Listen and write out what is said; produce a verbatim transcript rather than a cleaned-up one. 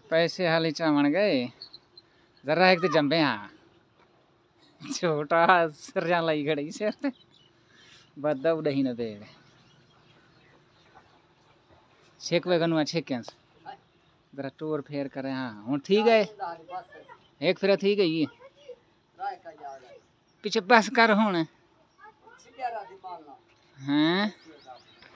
पैसे हाली चावण गए जरा एक तो जंबे हाँ छोटा सिर जान लाई खड़ी सिर बदा उड़ही न दे छेक वे गनुआ छेक जरा टूर फेर करे हाँ हूँ ठीक है एक फिर ठीक है ये पीछे बस कर हूँ हैं